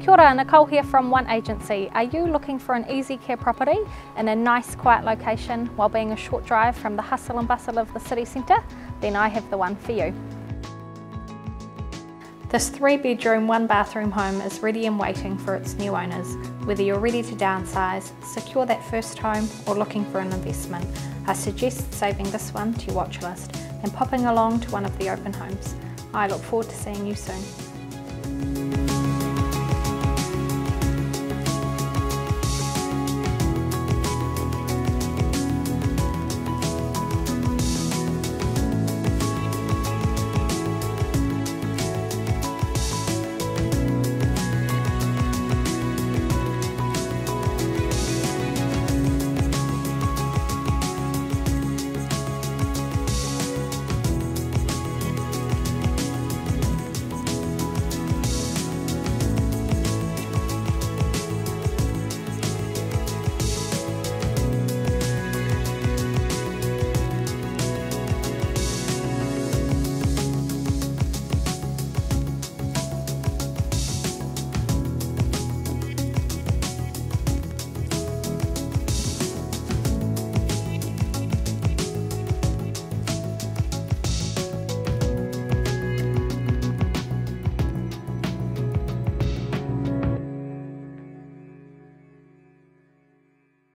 Kia ora, Nicole here from One Agency. Are you looking for an easy care property in a nice quiet location while being a short drive from the hustle and bustle of the city centre? Then I have the one for you. This 3-bedroom, 1-bathroom home is ready and waiting for its new owners. Whether you're ready to downsize, secure that first home or looking for an investment, I suggest saving this one to your watch list and popping along to one of the open homes. I look forward to seeing you soon.